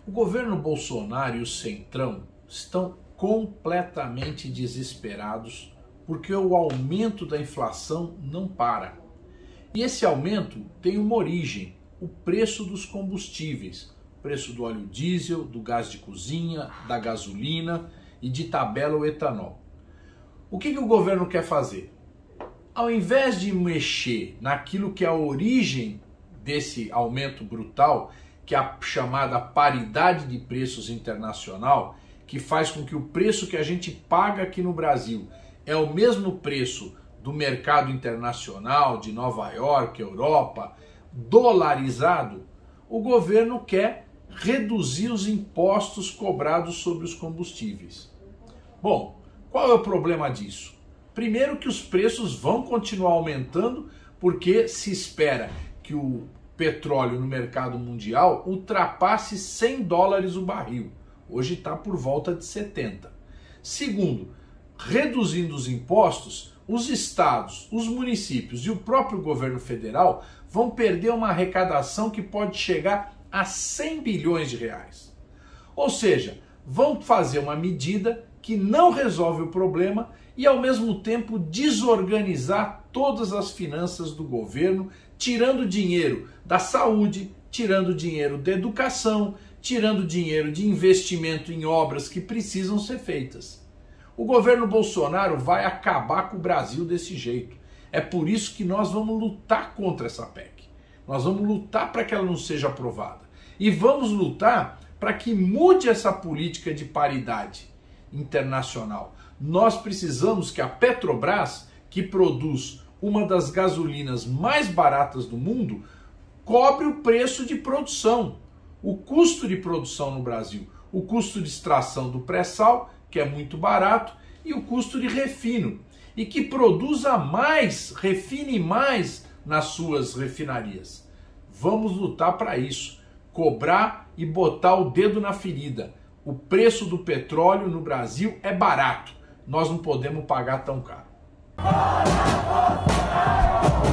O governo Bolsonaro e o Centrão estão completamente desesperados porque o aumento da inflação não para. E esse aumento tem uma origem, o preço dos combustíveis, o preço do óleo diesel, do gás de cozinha, da gasolina e de tabela o etanol. O que o governo quer fazer? Ao invés de mexer naquilo que é a origem desse aumento brutal, que é a chamada paridade de preços internacional, que faz com que o preço que a gente paga aqui no Brasil é o mesmo preço do mercado internacional, de Nova York, Europa, dolarizado, o governo quer reduzir os impostos cobrados sobre os combustíveis. Bom, qual é o problema disso? Primeiro que os preços vão continuar aumentando porque se espera que o petróleo no mercado mundial ultrapasse $100 o barril. Hoje está por volta de 70. Segundo, reduzindo os impostos, os estados, os municípios e o próprio governo federal vão perder uma arrecadação que pode chegar a 100 bilhões de reais. Ou seja, vão fazer uma medida que não resolve o problema e ao mesmo tempo desorganizar todas as finanças do governo, tirando dinheiro da saúde, tirando dinheiro da educação, tirando dinheiro de investimento em obras que precisam ser feitas. O governo Bolsonaro vai acabar com o Brasil desse jeito. É por isso que nós vamos lutar contra essa PEC. Nós vamos lutar para que ela não seja aprovada. E vamos lutar para que mude essa política de paridade internacional. Nós precisamos que a Petrobras, que produz uma das gasolinas mais baratas do mundo, cobre o preço de produção, o custo de produção no Brasil, o custo de extração do pré-sal, que é muito barato, e o custo de refino, e que produza mais, refine mais nas suas refinarias. Vamos lutar para isso, cobrar e botar o dedo na ferida. O preço do petróleo no Brasil é barato, nós não podemos pagar tão caro.